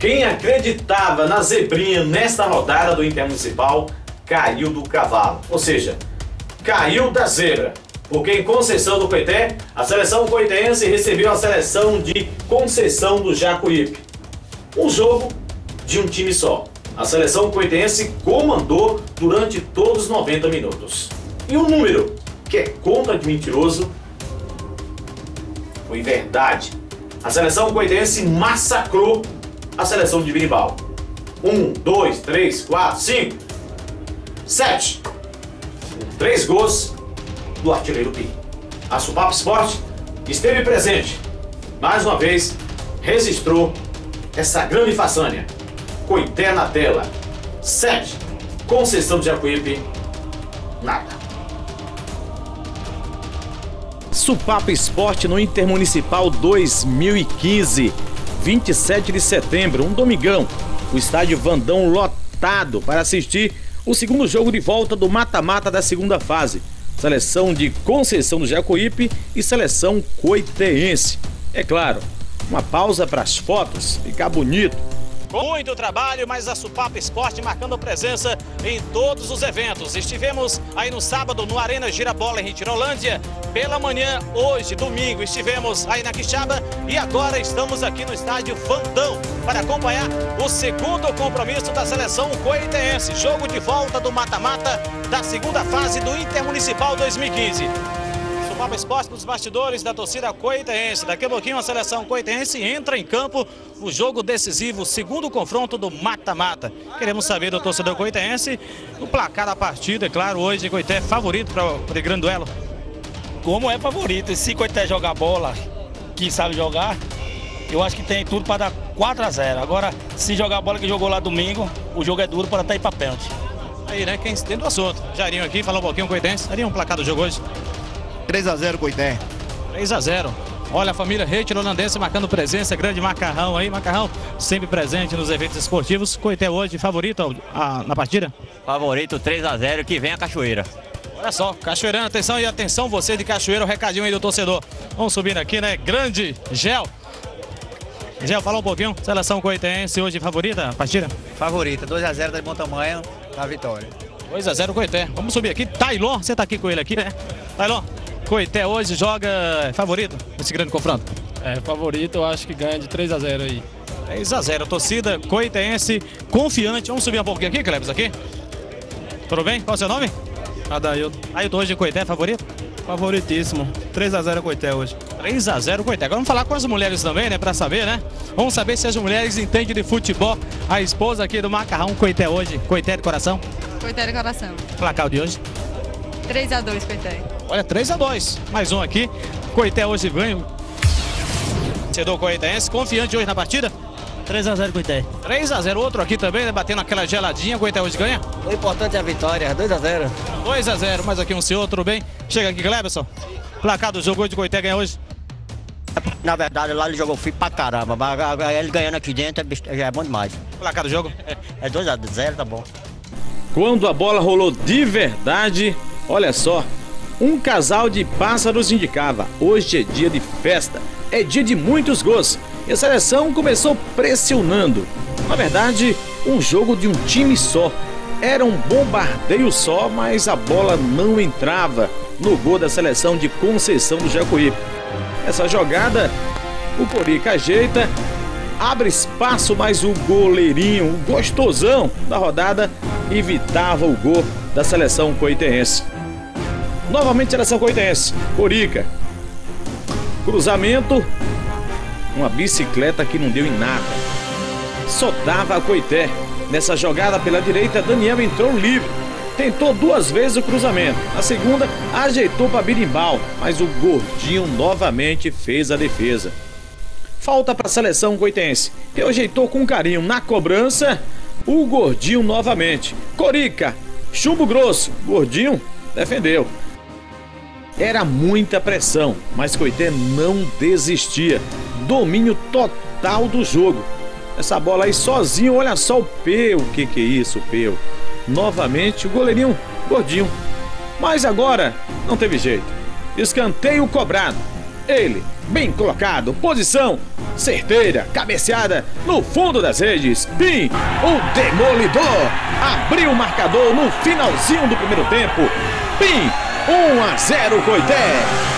Quem acreditava na zebrinha nesta rodada do Intermunicipal caiu do cavalo, ou seja, caiu da zebra, porque em Conceição do Coité, a seleção coitense recebeu a seleção de Conceição do Jacuípe. Um jogo de um time só. A seleção coitense comandou durante todos os 90 minutos. E um número que é contra de mentiroso foi verdade. A seleção coitense massacrou a seleção de Birimbau. 1, 2, 3, 4, 5, 7. 3 gols do artilheiro Pi. A Supapo Esporte esteve presente. Mais uma vez, registrou essa grande façanha. Coité na tela. 7. Conceição do Jacuípe. Nada. Supapo Esporte no Intermunicipal 2015. 27 de setembro, um domingão. O estádio Vandão lotado para assistir o segundo jogo de volta do mata-mata da segunda fase. Seleção de Conceição do Jacuípe e seleção coitense. É claro, uma pausa para as fotos, ficar bonito. Muito trabalho, mas a Supapo Esporte marcando presença em todos os eventos. Estivemos aí no sábado no Arena Girabola em Retirolândia. Pela manhã, hoje, domingo, estivemos aí na Quixaba e agora estamos aqui no estádio Vandão para acompanhar o segundo compromisso da seleção coitense. Jogo de volta do mata-mata da segunda fase do Intermunicipal 2015. Supapo Esporte nos bastidores da torcida coitense. Daqui a pouquinho a seleção coitense entra em campo no jogo decisivo, o segundo confronto do mata-mata. Queremos saber do torcedor coitense o placar da partida. É claro, hoje Coité é favorito para o grande duelo. Como é favorito, se Coité jogar bola, que sabe jogar, eu acho que tem tudo para dar 4-0. Agora, se jogar a bola que jogou lá domingo, o jogo é duro para estar aí para pênalti. Aí, né, quem entende do assunto. Jairinho aqui, falou um pouquinho coitense. Jairinho, um placar do jogo hoje? 3-0 Coité. 3-0. Olha a família reitirolandense marcando presença, grande Macarrão aí. Macarrão sempre presente nos eventos esportivos. Coité hoje favorito na partida? Favorito 3-0, que vem a Cachoeira. Olha só, Cachoeirão, atenção e atenção você de Cachoeira, o recadinho aí do torcedor. Vamos subir aqui, né? Grande Gel. Gel, fala um pouquinho. Seleção coitense hoje favorita a partida? Favorita, 2-0 de bom tamanho na vitória. 2-0 Coité. Vamos subir aqui. Tailon, você tá aqui com ele aqui, né? Tailon, Coité hoje joga favorito nesse grande confronto? É, favorito, eu acho que ganha de 3-0 aí. 3-0, torcida coitense confiante. Vamos subir um pouquinho aqui, Clebs, aqui. Tudo bem? Qual é o seu nome? Adailton. Ailton, hoje Coité favorito? Favoritíssimo. 3-0 Coité hoje. 3-0 Coité. Agora vamos falar com as mulheres também, né? Pra saber, né? Vamos saber se as mulheres entendem de futebol. A esposa aqui do Macarrão, Coité hoje. Coité de coração? Coité de coração. Placar de hoje? 3-2 Coité. Olha, 3-2. Mais um aqui. Coité hoje ganha. Torcedor coitense, confiante hoje na partida? 3-0 Coité. 3-0. Outro aqui também, né? Batendo aquela geladinha. Coité hoje ganha? O importante é a vitória, 2-0. 2-0. Mais aqui um senhor, tudo bem? Chega aqui, Cleberson. Placar do jogo hoje de Coité ganha hoje? Na verdade, lá ele jogou frio pra caramba, mas ele ganhando aqui dentro já é bom demais. Placar do jogo? É 2-0, tá bom. Quando a bola rolou de verdade, olha só, um casal de pássaros indicava: hoje é dia de festa, é dia de muitos gols. E a seleção começou pressionando. Na verdade, um jogo de um time só. Era um bombardeio só, mas a bola não entrava no gol da seleção de Conceição do Jacuípe. Essa jogada, o Corica ajeita, abre espaço, mas o goleirinho, o gostosão da rodada, evitava o gol da seleção coitense. Novamente seleção coitense, Corica. Cruzamento, uma bicicleta que não deu em nada. Só dava a Coité. Nessa jogada pela direita, Daniel entrou livre. Tentou 2 vezes o cruzamento. Na segunda, ajeitou para Birimbau, mas o Gordinho novamente fez a defesa. Falta para a seleção coitense, que ajeitou com carinho na cobrança. O Gordinho novamente. Corica, chumbo grosso. Gordinho defendeu. Era muita pressão, mas Coité não desistia. Domínio total do jogo. Essa bola aí sozinho, olha só o Peu. O que é isso, Peu? Novamente o goleirinho Gordinho. Mas agora não teve jeito. Escanteio cobrado. Ele, bem colocado, posição certeira, cabeceada no fundo das redes. Pim, o demolidor, abriu o marcador no finalzinho do primeiro tempo. Pim, 1-0 Coité.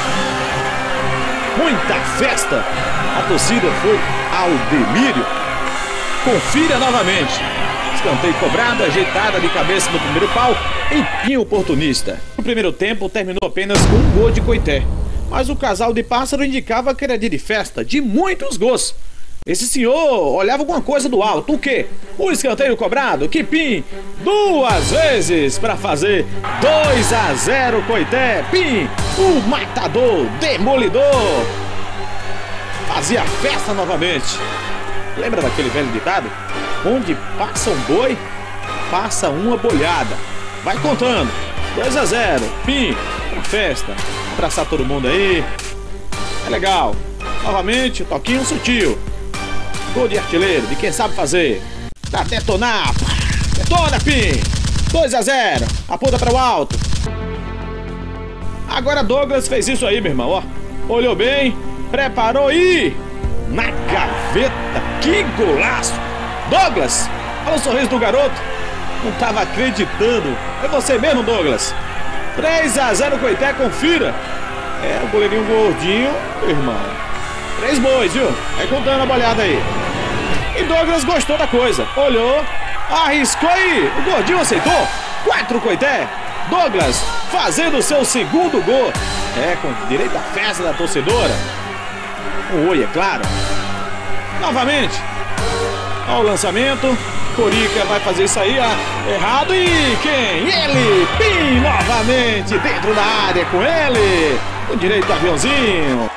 Muita festa, a torcida foi ao delírio. Confira novamente. Escanteio cobrado, ajeitada de cabeça no primeiro pau e Pim oportunista. O primeiro tempo terminou apenas com um gol de Coité, mas o casal de pássaro indicava que era dia de festa, de muitos gols. Esse senhor olhava alguma coisa do alto. O quê? O escanteio cobrado, que Pim duas vezes para fazer 2-0 Coité. Pim, o matador, demolidor, fazia festa novamente. Lembra daquele velho ditado? Onde passa um boi, passa uma boiada. Vai contando. 2-0, Pim, uma festa. Abraçar todo mundo aí. É legal. Novamente, o toquinho sutil. Gol de artilheiro, de quem sabe fazer. Pra detonar. Detona, Pim. 2-0. Aponta para o alto. Agora Douglas fez isso aí, meu irmão. Ó. Olhou bem, preparou e... na gaveta. Que golaço. Douglas, olha o sorriso do garoto. Não tava acreditando. É você mesmo, Douglas. 3-0 Coité, confira. É, o goleirinho gordinho, irmão. 3 bois, viu? Vai contando a bolhada aí. E Douglas gostou da coisa. Olhou, arriscou e o gordinho aceitou. 4 Coité. Douglas fazendo o seu segundo gol. É, com direito à festa da torcedora. Um oi, é claro. Novamente. Olha o lançamento. Corica vai fazer isso aí, errado, e quem? Ele, Pim, novamente dentro da área com ele, com direito ao aviãozinho.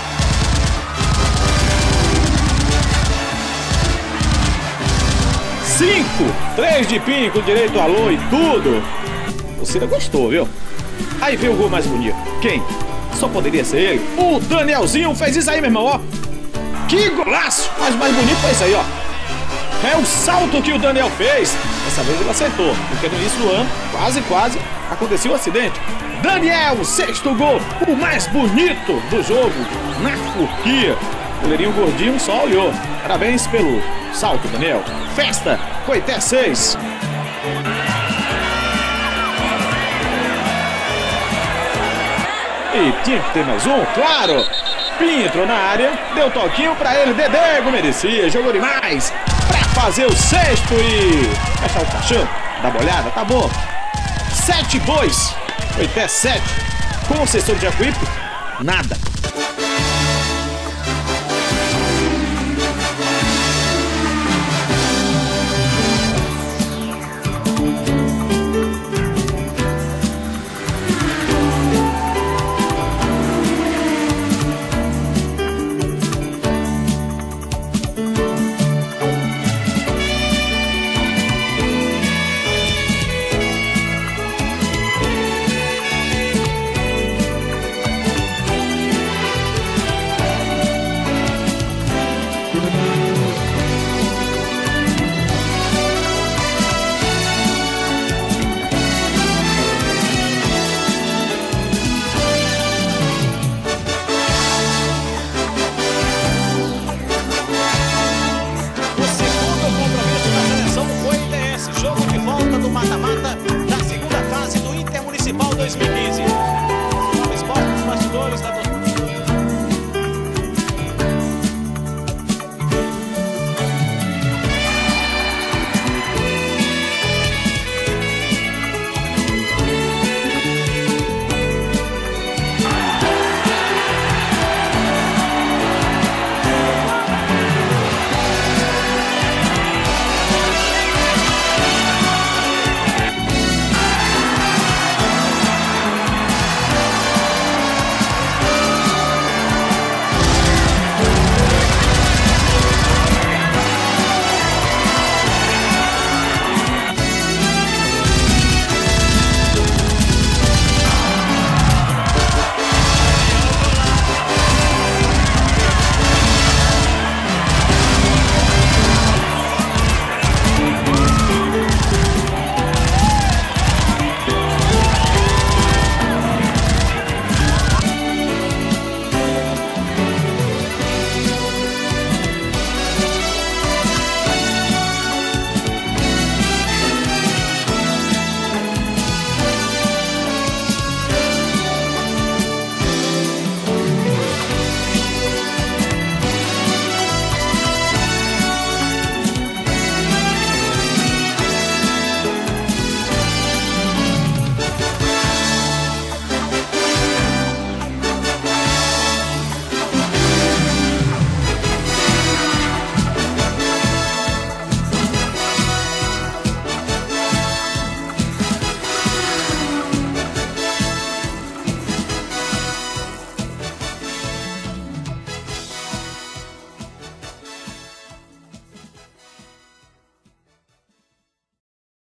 5, 3 de Pim com direito ao alô e tudo. Você gostou, viu? Aí veio o gol mais bonito. Quem? Só poderia ser ele. O Danielzinho fez isso aí, meu irmão, ó. Que golaço! Mas mais bonito foi isso aí, ó. É o salto que o Daniel fez. Dessa vez ele acertou, porque no início do ano, quase, aconteceu um acidente. Daniel, 6º gol, o mais bonito do jogo, na Turquia. O goleirinho gordinho só olhou. Parabéns pelo salto, Daniel. Festa, Coité 6. E tinha que ter mais um, claro. Pim entrou na área, deu toquinho pra ele, Dedé merecia, jogou demais. Pra fazer o 6º e fechar o caixão, dá uma olhada, tá bom. 7-2, Coité 7, com o assessor de Jacuípe, nada.